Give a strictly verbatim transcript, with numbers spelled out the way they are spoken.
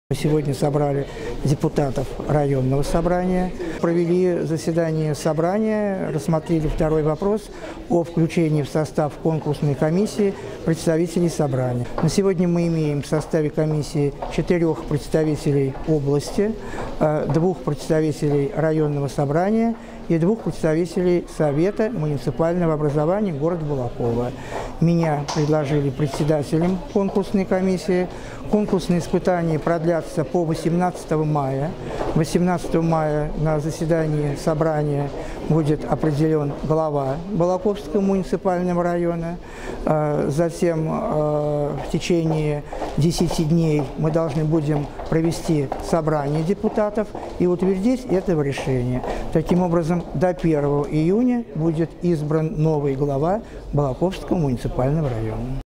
Сегодня собрали депутатов районного собрания, провели заседание собрания, рассмотрели второй вопрос о включении в состав конкурсной комиссии представителей собрания. На сегодня мы имеем в составе комиссии четырех представителей области, двух представителей районного собрания и двух представителей Совета муниципального образования города Балаково. Меня предложили председателем конкурсной комиссии. Конкурсные испытания продлятся по восемнадцатого мая. восемнадцатого мая на заседании собрания будет определен глава Балаковского муниципального района. Затем в течение десяти дней мы должны будем провести собрание депутатов и утвердить это решение. Таким образом, до первого июня будет избран новый глава Балаковского муниципального района.